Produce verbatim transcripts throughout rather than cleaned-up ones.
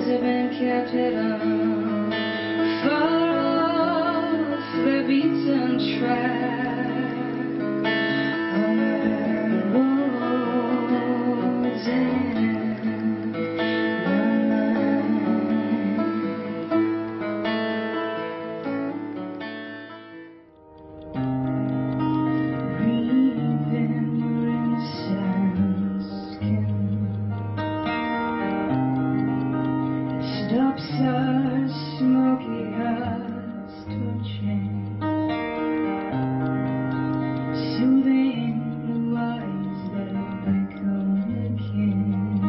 eyes have been kept hidden, far off the beaten track, on the roads in the night. Breathe in your innocent skin. Stops our smoky hearts touching, soothing the eyes that have become akin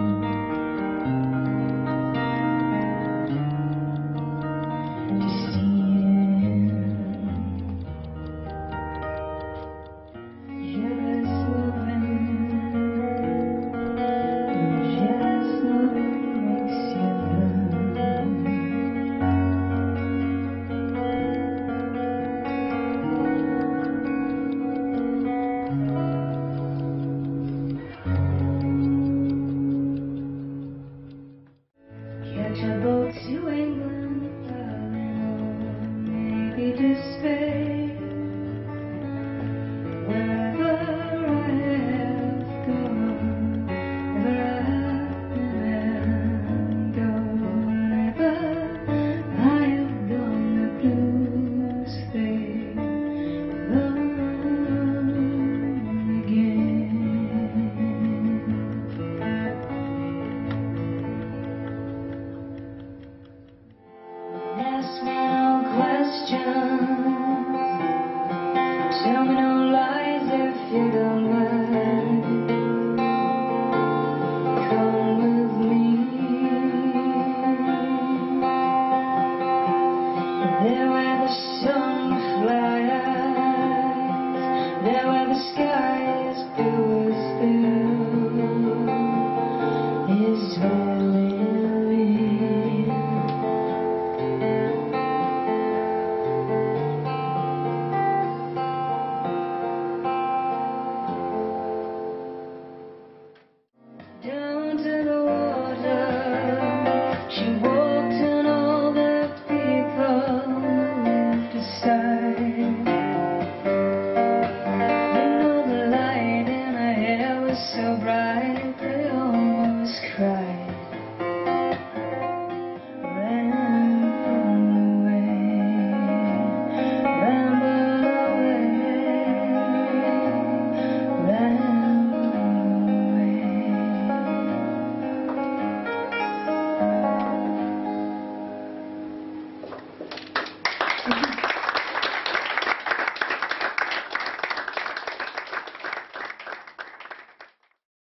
to seeing jealous loving, jealous loving makes you burn. Catch a boat to England, darling, maybe to Spain. Wherever I have gone, wherever I have gone, wherever I have gone, the blues fade again. Ask me no questions, tell me no lies if you go.